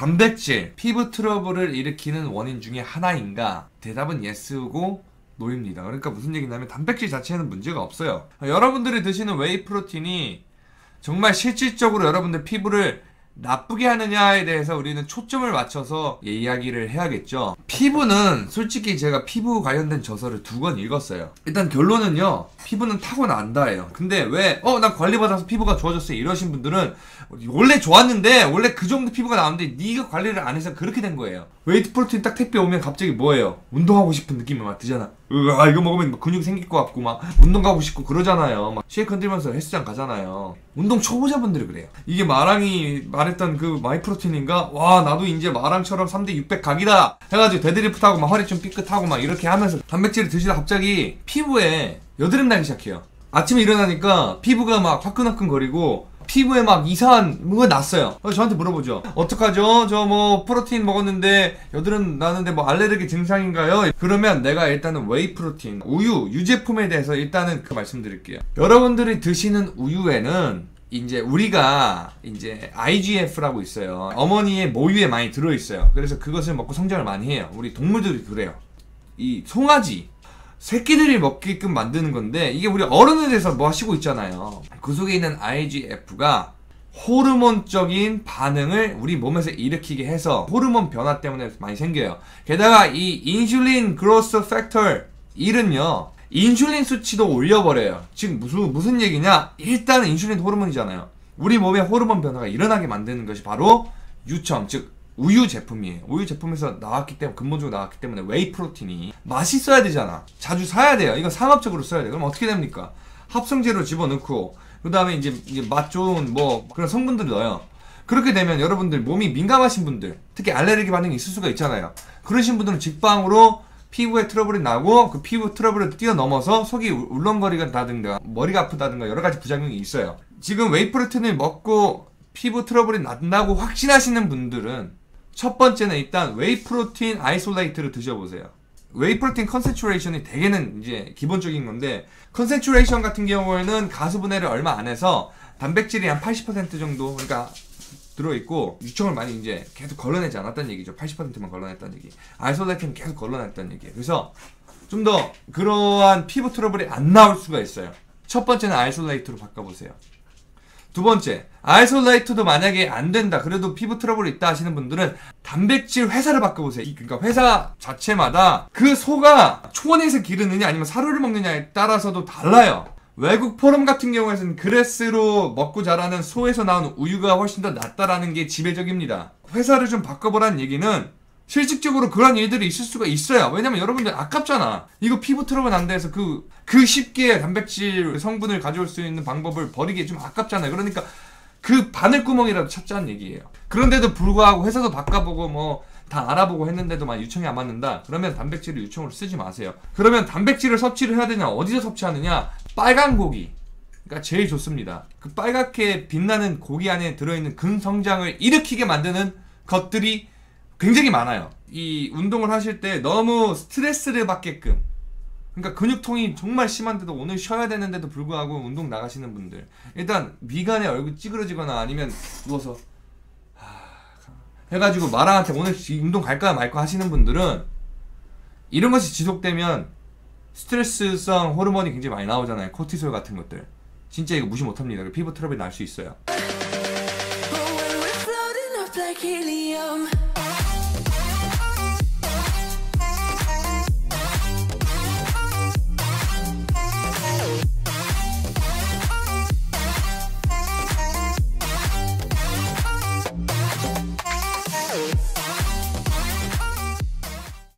단백질, 피부 트러블을 일으키는 원인 중에 하나인가? 대답은 예스고 노입니다. 그러니까 무슨 얘기냐면 단백질 자체에는 문제가 없어요. 여러분들이 드시는 웨이 프로틴이 정말 실질적으로 여러분들 피부를 나쁘게 하느냐에 대해서 우리는 초점을 맞춰서 이야기를 해야겠죠. 피부는 솔직히 제가 피부 관련된 저서를 2권 읽었어요. 일단 결론은요, 피부는 타고난다예요. 근데 왜 난 관리받아서 피부가 좋아졌어요 이러신 분들은 원래 좋았는데 원래 그 정도 피부가 나왔는데 네가 관리를 안 해서 그렇게 된 거예요. 웨이트 프로틴 딱 택배 오면 갑자기 뭐예요? 운동하고 싶은 느낌이 막 드잖아. 이거 먹으면 막 근육이 생길 것 같고 막 운동 가고 싶고 그러잖아요. 막 쉐이크 흔들면서 헬스장 가잖아요. 운동 초보자분들이 그래요. 이게 마랑이 말했던 그 마이프로틴인가? 와, 나도 이제 마랑처럼 3대 600 각이다 해가지고 데드리프트하고 막 허리 좀 삐끗하고 막 이렇게 하면서 단백질을 드시다 갑자기 피부에 여드름 나기 시작해요. 아침에 일어나니까 피부가 막 화끈화끈거리고 피부에 막 이상한 뭐가 났어요. 저한테 물어보죠. 어떡하죠? 저 뭐 프로틴 먹었는데 여드름 나는데 뭐 알레르기 증상인가요? 그러면 내가 일단은 웨이 프로틴, 우유, 유제품에 대해서 일단은 그 말씀드릴게요. 여러분들이 드시는 우유에는 이제 우리가 이제 IGF라고 있어요. 어머니의 모유에 많이 들어있어요. 그래서 그것을 먹고 성장을 많이 해요. 우리 동물들이 그래요. 이 송아지 새끼들이 먹게끔 만드는 건데 이게 우리 어른들에서 뭐 하시고 있잖아요. 그 속에 있는 IGF가 호르몬적인 반응을 우리 몸에서 일으키게 해서 호르몬 변화 때문에 많이 생겨요. 게다가 이 인슐린 그로스 팩터 1은요 인슐린 수치도 올려버려요. 지금 무슨 얘기냐? 일단은 인슐린 호르몬이잖아요. 우리 몸에 호르몬 변화가 일어나게 만드는 것이 바로 유청, 즉 우유 제품이에요. 우유 제품에서 나왔기 때문에, 근본적으로 나왔기 때문에 웨이 프로틴이 맛있어야 되잖아. 자주 사야 돼요. 이건 상업적으로 써야 돼요. 그럼 어떻게 됩니까? 합성제로 집어넣고 그 다음에 이제 맛 좋은 뭐 그런 성분들을 넣어요. 그렇게 되면 여러분들 몸이 민감하신 분들, 특히 알레르기 반응이 있을 수가 있잖아요. 그러신 분들은 직방으로 피부에 트러블이 나고 그 피부 트러블을 뛰어넘어서 속이 울렁거리다든가 머리가 아프다든가 여러 가지 부작용이 있어요. 지금 웨이 프로틴을 먹고 피부 트러블이 난다고 확신하시는 분들은 첫 번째는 일단 웨이 프로틴 아이솔레이트를 드셔보세요. 웨이 프로틴 컨센트레이션이 대개는 이제 기본적인 건데, 컨센트레이션 같은 경우에는 가수분해를 얼마 안 해서 단백질이 한 80% 정도 그러니까 들어있고 유청을 많이 이제 계속 걸러내지 않았다는 얘기죠. 80%만 걸러냈다는 얘기. 아이솔레이트는 계속 걸러냈다는 얘기예요. 그래서 좀 더 그러한 피부 트러블이 안 나올 수가 있어요. 첫 번째는 아이솔레이트로 바꿔보세요. 두 번째, 아이솔레이트도 만약에 안 된다, 그래도 피부 트러블이 있다 하시는 분들은 단백질 회사를 바꿔보세요. 그러니까 회사 자체마다 그 소가 초원에서 기르느냐 아니면 사료를 먹느냐에 따라서도 달라요. 외국 포럼 같은 경우에는 그레스로 먹고 자라는 소에서 나오는 우유가 훨씬 더 낫다라는 게 지배적입니다. 회사를 좀 바꿔보라는 얘기는 실질적으로 그런 일들이 있을 수가 있어요. 왜냐면 여러분들 아깝잖아. 이거 피부 트러블 난다 해서 그 쉽게 단백질 성분을 가져올 수 있는 방법을 버리기 좀 아깝잖아요. 그러니까 그 바늘구멍이라도 찾자는 얘기예요. 그런데도 불구하고 회사도 바꿔보고 뭐 다 알아보고 했는데도 막 유청이 안 맞는다? 그러면 단백질을 유청으로 쓰지 마세요. 그러면 단백질을 섭취를 해야 되냐? 어디서 섭취하느냐? 빨간 고기가 제일 좋습니다. 그 빨갛게 빛나는 고기 안에 들어있는 근성장을 일으키게 만드는 것들이 굉장히 많아요. 이 운동을 하실 때 너무 스트레스를 받게끔, 그러니까 근육통이 정말 심한데도 오늘 쉬어야 되는데도 불구하고 운동 나가시는 분들, 일단 미간에 얼굴 찌그러지거나 아니면 누워서 해가지고 마랑한테 오늘 운동 갈까 말까 하시는 분들은 이런 것이 지속되면 스트레스성 호르몬이 굉장히 많이 나오잖아요. 코티솔 같은 것들. 진짜 이거 무시 못합니다. 피부 트러블이 날 수 있어요.